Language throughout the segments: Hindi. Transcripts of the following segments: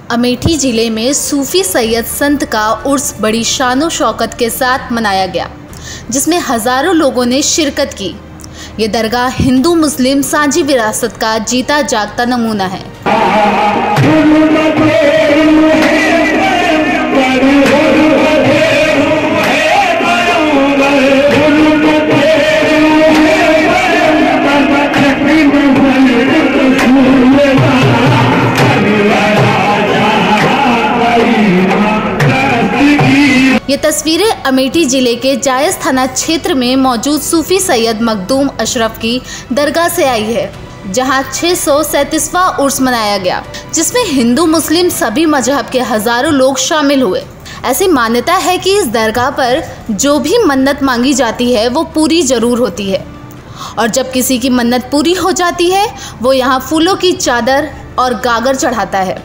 अमेठी जिले में सूफी सैयद संत का उर्स बड़ी शानो शौकत के साथ मनाया गया, जिसमें हजारों लोगों ने शिरकत की। ये दरगाह हिंदू मुस्लिम साझी विरासत का जीता जागता नमूना है। ये तस्वीरें अमेठी जिले के जायस थाना क्षेत्र में मौजूद सूफी सैयद मखदूम अशरफ की दरगाह से आई है, जहां 637वां उर्स मनाया गया, जिसमें हिंदू मुस्लिम सभी मजहब के हजारों लोग शामिल हुए। ऐसी मान्यता है कि इस दरगाह पर जो भी मन्नत मांगी जाती है वो पूरी जरूर होती है, और जब किसी की मन्नत पूरी हो जाती है वो यहाँ फूलों की चादर और गागर चढ़ाता है।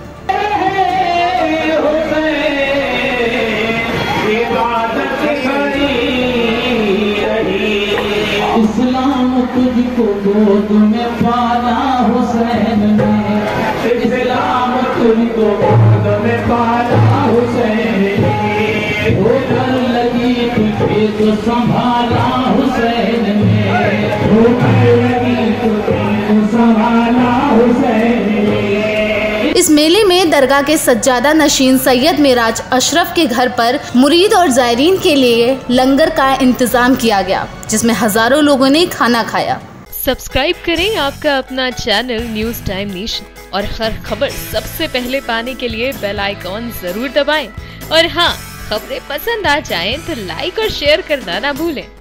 इस्लाम तुझको गोद में पाला हुसैन ने, इस्लाम तुझको गोद में पाला हुसैन ने, ठोकर लगी तुझे तो संभाला हुसैन ने, ठोकर लगी तुझे तो संभाला हुसैन ने। इस मेले में दरगाह के सज्जादा नशीन सैयद मेराज अशरफ के घर पर मुरीद और जायरीन के लिए लंगर का इंतजाम किया गया, जिसमें हजारों लोगों ने खाना खाया। सब्सक्राइब करें आपका अपना चैनल न्यूज़ टाइम नेशन, और हर खबर सबसे पहले पाने के लिए बेल आइकॉन जरूर दबाएं। और हाँ, खबरें पसंद आ जाएं तो लाइक और शेयर करना ना भूलें।